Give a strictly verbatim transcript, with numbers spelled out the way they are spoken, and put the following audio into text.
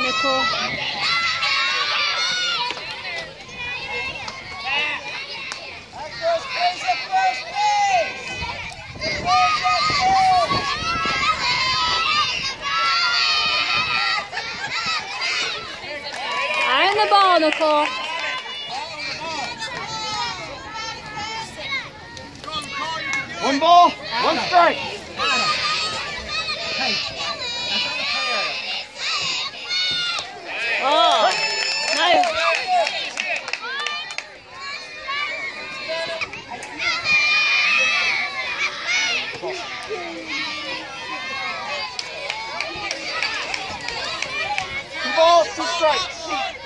Nicole. Eye on the ball, Nicole. One ball, one strike. Oh, nice. Two balls, two strikes.